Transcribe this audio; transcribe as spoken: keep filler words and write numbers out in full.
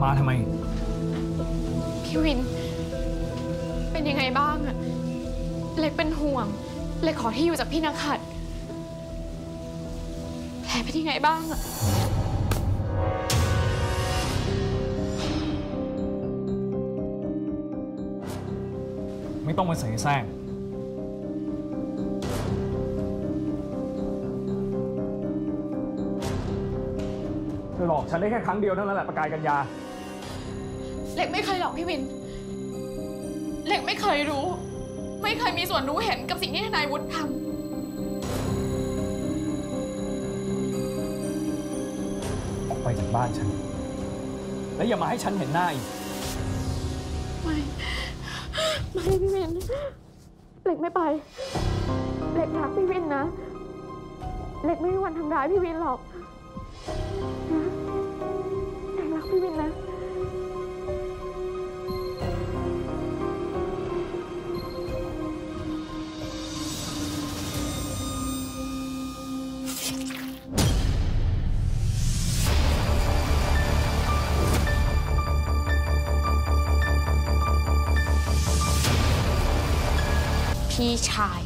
มาทำไมพี่วินเป็นยังไงบ้างอะเล็กเป็นห่วงเล็กขอที่อยู่จากพี่นักขัดแผลเป็นยังไงบ้างอะไม่ต้องมาเสแสร้งเธอหลอกฉันได้แค่ครั้งเดียวเท่านั้นแหละประกายกัญญาเล็กไม่เคยหลอกพี่วินเล็กไม่เคยรู้ไม่เคยมีส่วนรู้เห็นกับสิ่งที่ทนายวุฒิทำออกไปจากบ้านฉันและอย่ามาให้ฉันเห็นหน้าอีกไม่ไม่พี่วินเล็กไม่ไปเล็กรักพี่วินนะเล็กไม่มีวันทำร้ายพี่วินหรอกนะเล็กรักพี่วินนะพี่ชาย